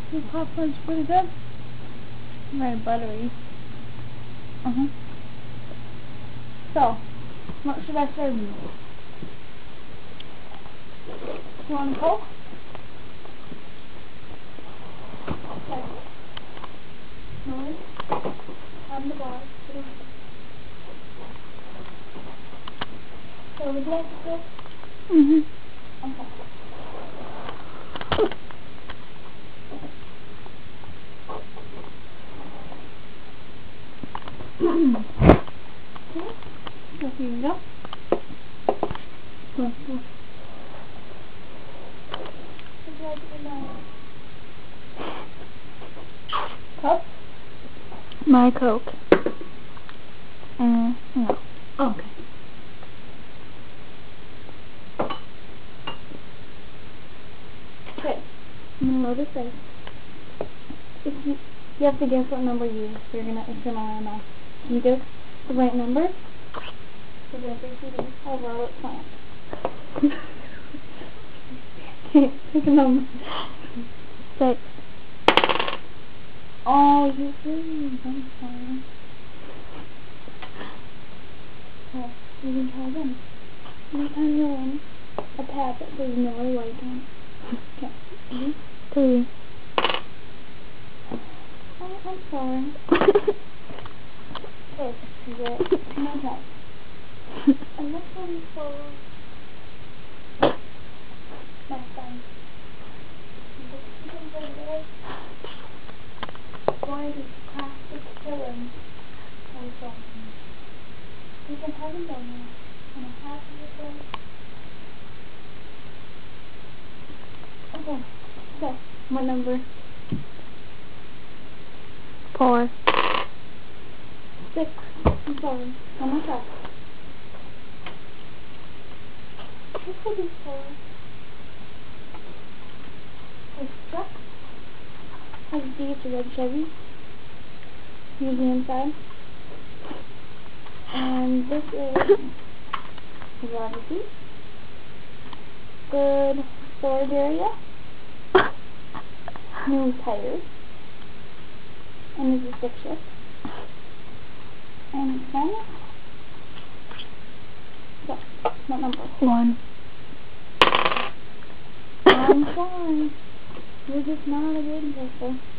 This popcorn's pretty good. Very buttery. So, what should I serve you? You want a Coke? Okay. No. On the bar. So, would you like a Coke? Okay. So here you go. Would you like a cup? My Coke. No. Okay. Okay. I'm gonna load this in. If you have to guess what number you use. You're gonna enter my mouth. Can you guess the right number? So that they see how well it's planned. Okay, pick a number. 6. Oh, you did. I'm sorry. Okay, you can try again. Anytime you're in a tab that says Miller Lite on. Okay. 3. Oh, I'm sorry. Okay, you get 2 more times. And this one's for next time. Why does plastic killing and something? You can have them down there. And a half of the place. Okay. Okay. What number? 4. 6. I'm sorry. One more time. This will be 4. This truck has D to red Chevy. Here's the inside. And this is obviously good storage area. New tires. And this is stick shift. And then, so, what number? 1. I'm sorry. You're just not a good person.